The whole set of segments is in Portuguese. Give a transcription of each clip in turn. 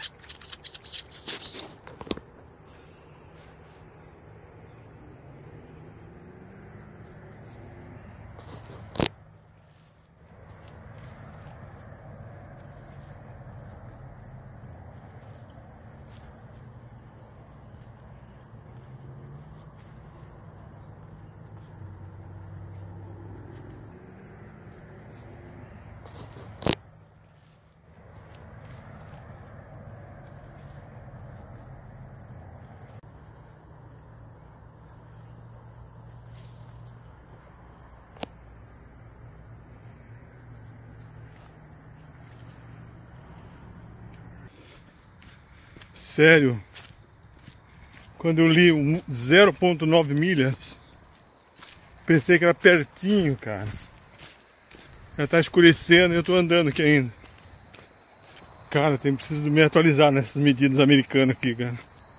Sério, quando eu li 0,9 milhas, pensei que era pertinho, cara. Já tá escurecendo e eu tô andando aqui ainda. Cara, preciso me atualizar nessas medidas americanas aqui, cara.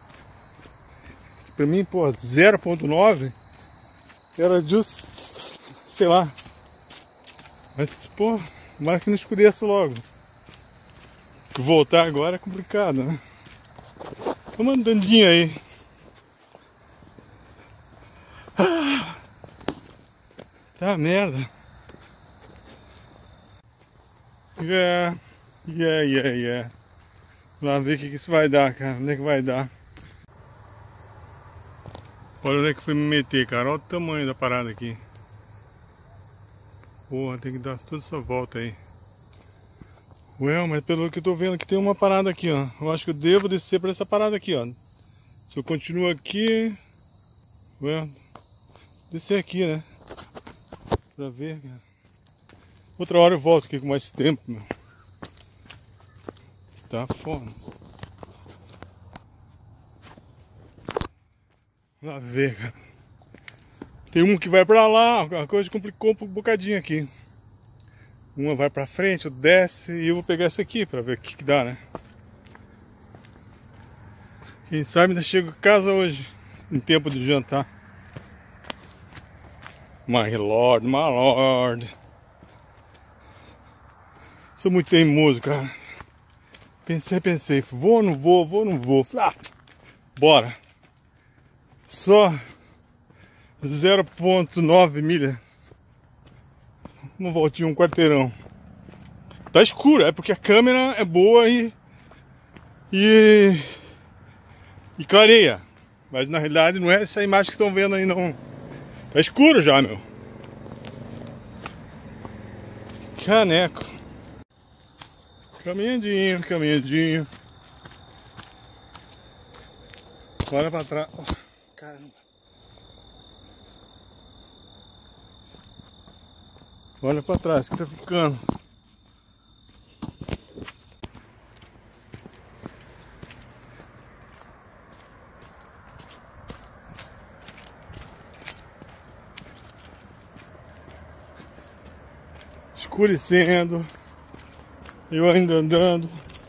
Pra mim, pô, 0,9 era just, sei lá. Mas, pô, tomara que não escureça logo. Voltar agora é complicado, né? Vamos andandinho aí. Tá merda. Yeah. Lá ver o que isso vai dar, cara. Onde é que vai dar? Olha onde é que fui me meter, cara. Olha o tamanho da parada aqui. Porra, tem que dar toda essa volta aí. Ué, mas pelo que eu tô vendo que tem uma parada aqui, ó. Eu acho que eu devo descer pra essa parada aqui, ó. Se eu continuo aqui... Ué, descer aqui, né? Pra ver, cara. Outra hora eu volto aqui com mais tempo, meu. Tá foda. Lá ver, cara. Tem um que vai pra lá, a coisa complicou um bocadinho aqui. Uma vai pra frente, outra desce e eu vou pegar essa aqui pra ver o que dá, né? Quem sabe ainda chego em casa hoje, em tempo de jantar. My lord. Sou muito teimoso, cara. Pensei, vou ou não vou. Ah, bora. Só 0,9 milha. Uma voltinha, um quarteirão. Tá escuro, é porque a câmera é boa e clareia. Mas na realidade não é essa imagem que estão vendo aí, não. Tá escuro já, meu. Caneco. Caminhandinho. Olha pra trás. Oh, caramba. Olha pra trás que tá ficando. Escurecendo. Eu ainda andando.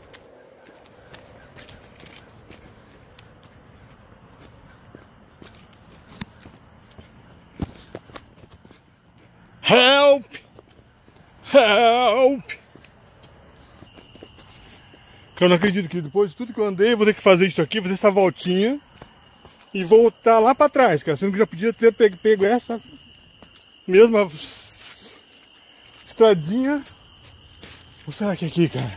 Help! Eu não acredito que depois de tudo que eu andei, eu vou ter que fazer isso aqui, fazer essa voltinha e voltar lá pra trás, cara. Sendo que já podia ter pego essa mesma estradinha. Ou será que é aqui, cara?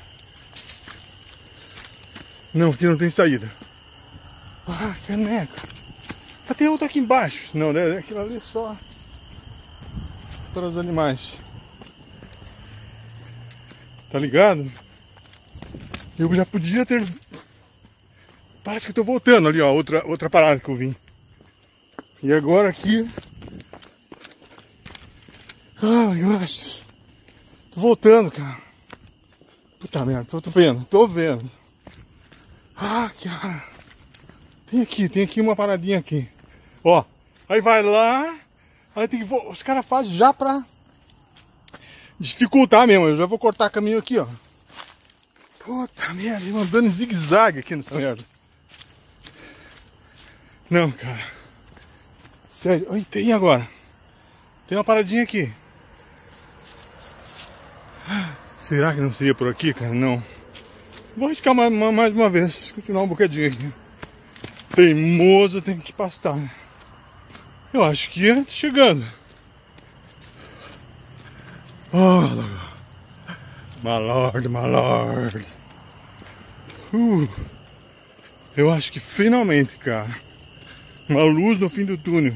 Não, aqui não tem saída. Ah, caneco. Ah, tem outra aqui embaixo. Não, né? Aquilo ali é só para os animais. Tá ligado? Eu já podia ter... Parece que eu tô voltando ali, ó. Outra parada que eu vim. E agora aqui... Ai, gosto. Tô voltando, cara. Puta merda, tô vendo. Ah, cara. Tem aqui uma paradinha aqui. Ó, aí vai lá. Aí tem que... Os caras fazem já pra dificultar mesmo. Eu já vou cortar caminho aqui, ó. Puta merda, eu andando em zigue-zague aqui nessa merda. Não, cara. Sério. Oi, tem agora. Tem uma paradinha aqui. Será que não seria por aqui, cara? Não. Vou arriscar mais uma vez. Deixa eu continuar um bocadinho aqui. Teimoso tem que pastar, né? Eu acho que tá chegando. Oh, my lord, my lord. Eu acho que finalmente, cara, uma luz no fim do túnel.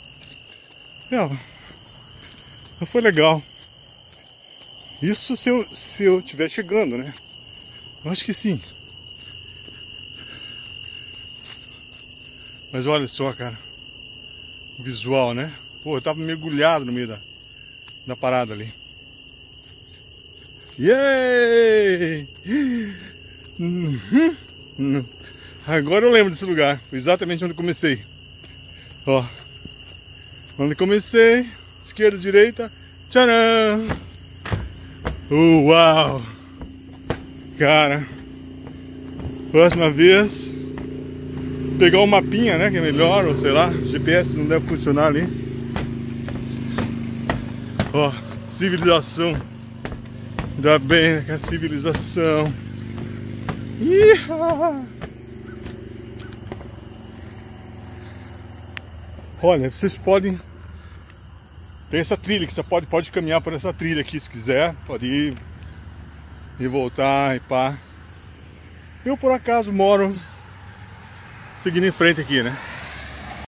Foi legal. Isso se eu estiver chegando, né? Eu acho que sim. Mas olha só, cara. O visual, né? Pô, eu tava mergulhado no meio da parada ali. Yay! Agora eu lembro desse lugar. Foi exatamente onde eu comecei. Ó. Onde comecei. Esquerda, direita. Tcharam! Uau! Cara. Próxima vez. Pegar um mapinha, né? Que é melhor. Ou sei lá. GPS não deve funcionar ali. Ó. Civilização. Ainda bem que a civilização. Iha! Olha, vocês podem. Tem essa trilha que você pode caminhar por essa trilha aqui se quiser. Pode ir e voltar e pá. Eu por acaso moro seguindo em frente aqui, né?